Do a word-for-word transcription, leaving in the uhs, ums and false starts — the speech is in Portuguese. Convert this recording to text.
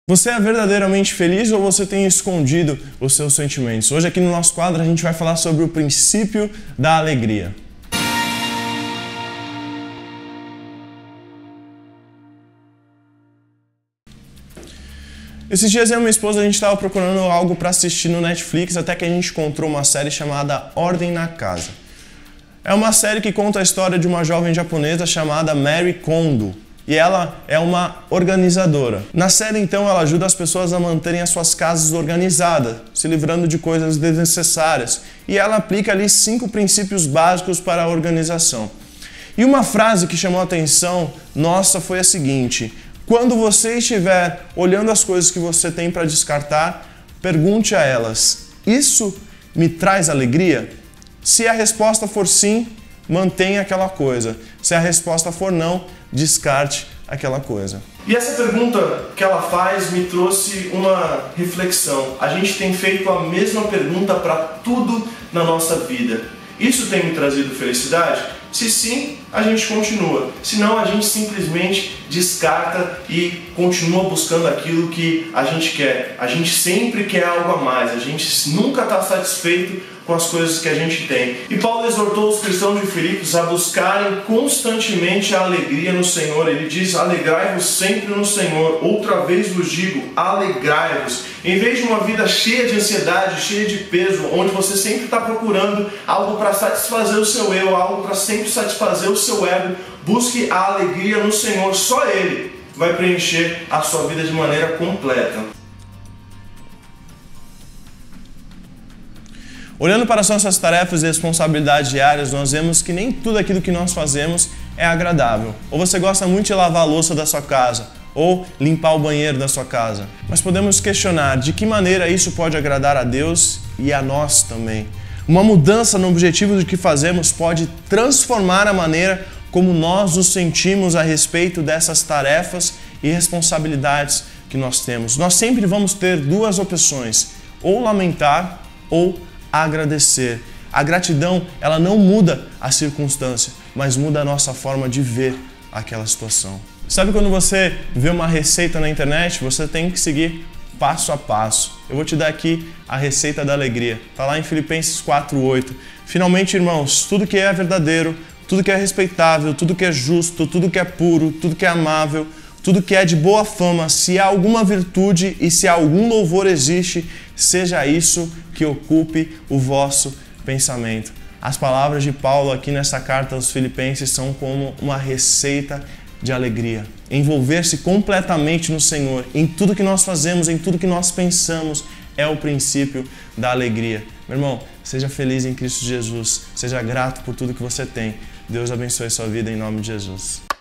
Você é verdadeiramente feliz ou você tem escondido os seus sentimentos? Hoje aqui no nosso quadro a gente vai falar sobre o princípio da alegria. Esses dias eu e minha esposa a gente estava procurando algo para assistir no Netflix até que a gente encontrou uma série chamada Ordem na Casa. É uma série que conta a história de uma jovem japonesa chamada Marie Kondo. E ela é uma organizadora. Na série, então, ela ajuda as pessoas a manterem as suas casas organizadas, se livrando de coisas desnecessárias. E ela aplica ali cinco princípios básicos para a organização. E uma frase que chamou a atenção nossa foi a seguinte: quando você estiver olhando as coisas que você tem para descartar, pergunte a elas: isso me traz alegria? Se a resposta for sim, mantenha aquela coisa. Se a resposta for não, descarte aquela coisa. E essa pergunta que ela faz me trouxe uma reflexão. A gente tem feito a mesma pergunta para tudo na nossa vida. Isso tem me trazido felicidade? Se sim, a gente continua. Se não, a gente simplesmente descarta e continua buscando aquilo que a gente quer. A gente sempre quer algo a mais. A gente nunca está satisfeito com as coisas que a gente tem. E Paulo exortou os cristãos de Filipos a buscarem constantemente a alegria no Senhor. Ele diz: alegrai-vos sempre no Senhor. Outra vez vos digo, alegrai-vos. Em vez de uma vida cheia de ansiedade, cheia de peso, onde você sempre está procurando algo para satisfazer o seu eu, algo para sempre satisfazer o seu ego, busque a alegria no Senhor. Só Ele vai preencher a sua vida de maneira completa. Olhando para as nossas tarefas e responsabilidades diárias, nós vemos que nem tudo aquilo que nós fazemos é agradável. Ou você gosta muito de lavar a louça da sua casa, ou limpar o banheiro da sua casa. Mas podemos questionar de que maneira isso pode agradar a Deus e a nós também. Uma mudança no objetivo do que fazemos pode transformar a maneira como nós nos sentimos a respeito dessas tarefas e responsabilidades que nós temos. Nós sempre vamos ter duas opções: ou lamentar ou agradecer. A gratidão, ela não muda a circunstância, mas muda a nossa forma de ver aquela situação. Sabe quando você vê uma receita na internet, você tem que seguir passo a passo. Eu vou te dar aqui a receita da alegria. Está lá em Filipenses quatro, oito. Finalmente, irmãos, tudo que é verdadeiro, tudo que é respeitável, tudo que é justo, tudo que é puro, tudo que é amável, tudo que é de boa fama, se há alguma virtude e se há algum louvor existe, seja isso que ocupe o vosso pensamento. As palavras de Paulo aqui nessa carta aos Filipenses são como uma receita de alegria. Envolver-se completamente no Senhor, em tudo que nós fazemos, em tudo que nós pensamos, é o princípio da alegria. Meu irmão, seja feliz em Cristo Jesus, seja grato por tudo que você tem. Deus abençoe a sua vida em nome de Jesus.